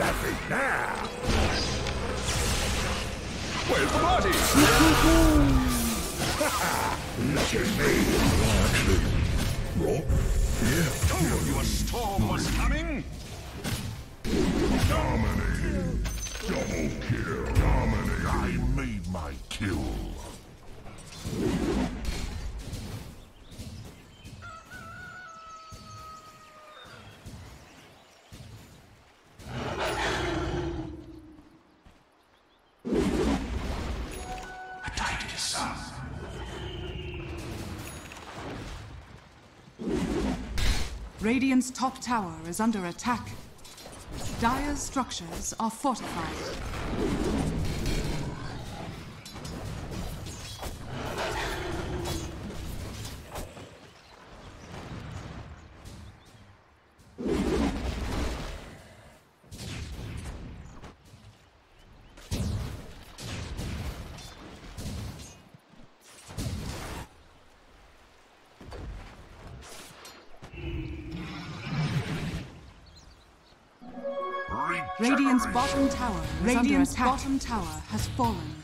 laughing now. Where's the party? Look at me. Actually, what? Yeah. Told you a storm was coming. Dominating. Double kill. Dominating. I made my kill. Radiant's top tower is under attack. Dire's structures are fortified. Radiant's bottom tower is under attack. Bottom tower has fallen.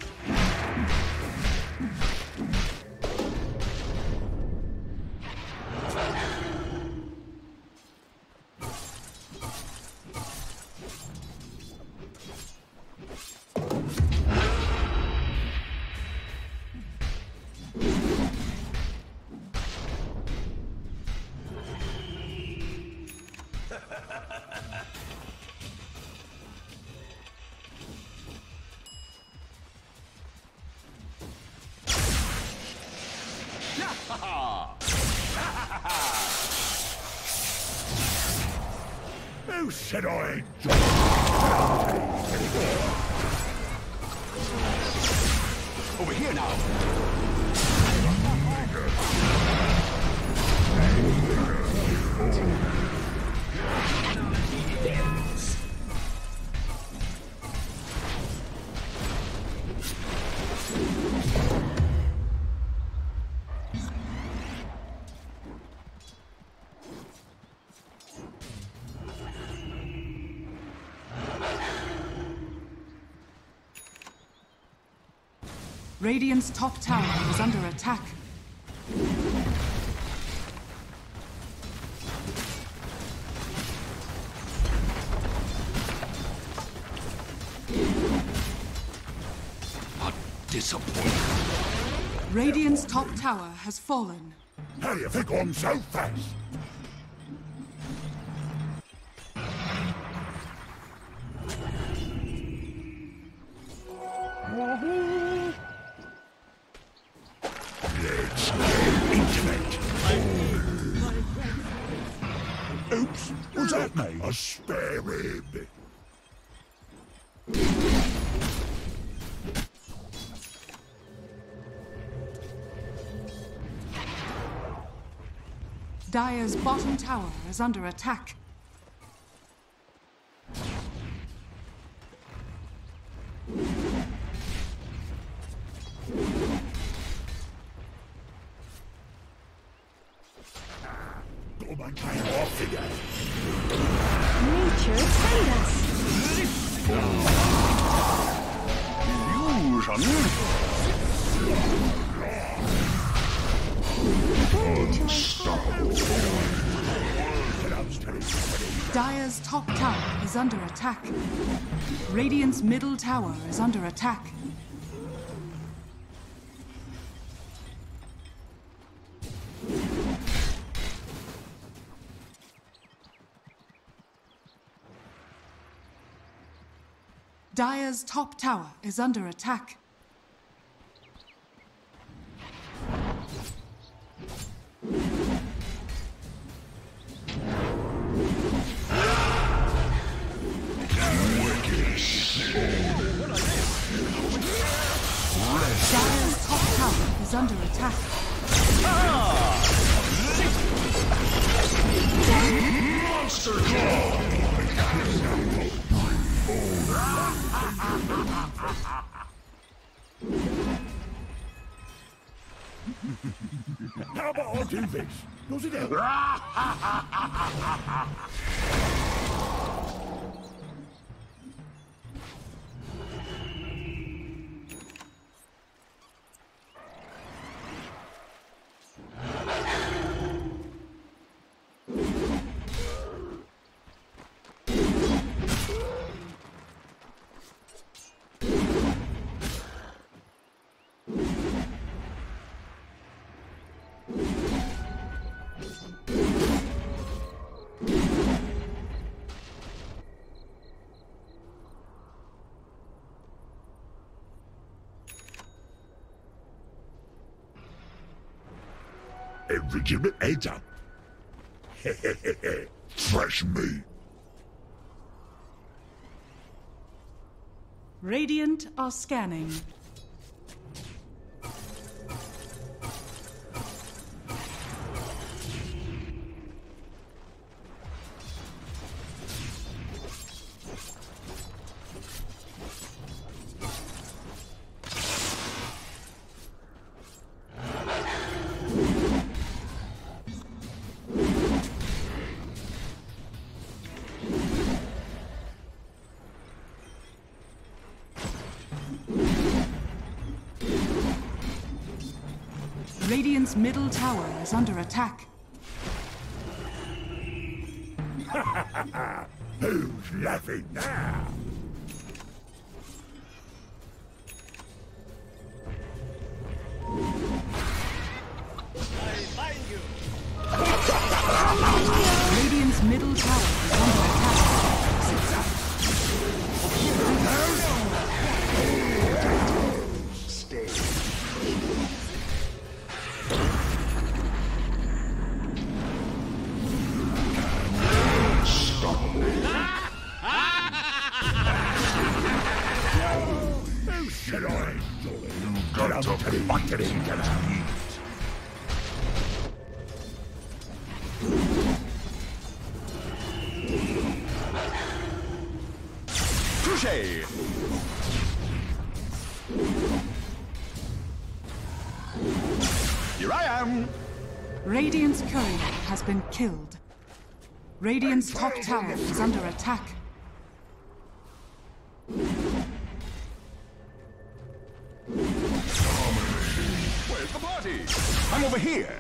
Who said I enjoy Over here now. Radiant's top tower is under attack. A disappointment. Radiant's top tower has fallen. How do you think I'm so fast? Let's get intimate. Oops, was that me? A spare rib. Dire's bottom tower is under attack. Nature send us. Dire's top tower is under attack. Radiant's middle tower is under attack. Dire's top tower is under attack. Dire's top tower is under attack. Monster Claw! How about I do this? Does it help? Legitimate heads up. Fresh meat. Radiant are scanning. Radiant's middle tower is under attack. Who's laughing now? Radiant's middle tower is under attack. Stay. Who should I? You got to be wanted into the heat. Touché! Here I am! Radiant's courier has been killed. Radiant's top tower is under attack. Where's the party? I'm over here!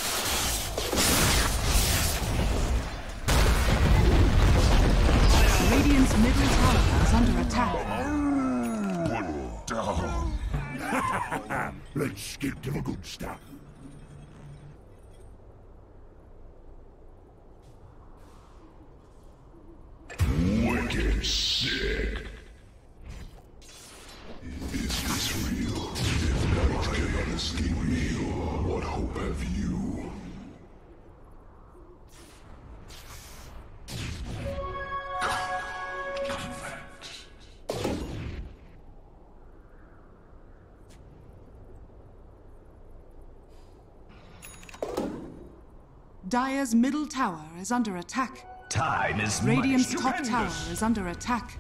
Radiant's middle tower is under attack. Good dog. Let's skip to the good stuff. Wicked sick. Is this real? If not, can honestly real. What hope have you? Dire's middle tower is under attack. Time is Radiant's much top tower stupendous. is under attack.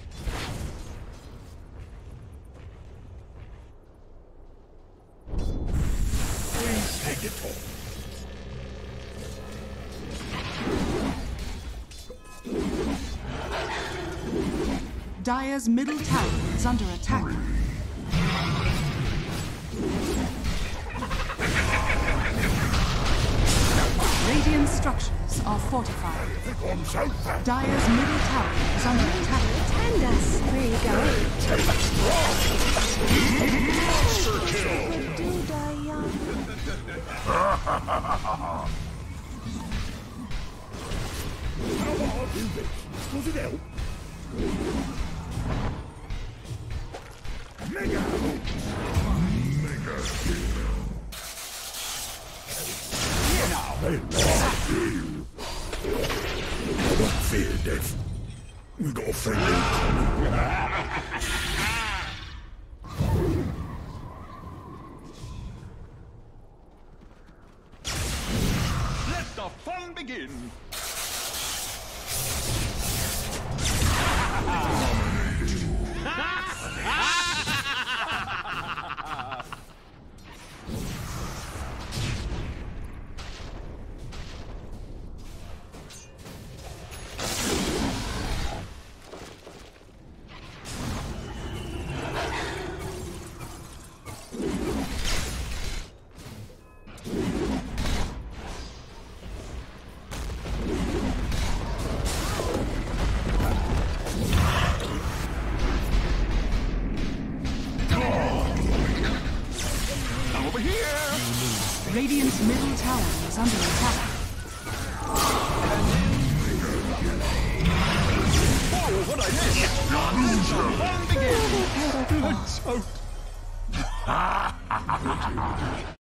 Take it all. Dire's middle tower is under attack. Radiant structures are fortified. On so fast. Dire's middle tower is under attack. Tend us. Where are you going? Do die young. How about I do this? Does it help? Mega hook. Mega kill. Here now! Hey, you. I don't fear death. We got a friend in common. Let the fun begin! Over here! Radiant's middle tower is under attack. Oh, what I missed! Fun begin! I'm choked!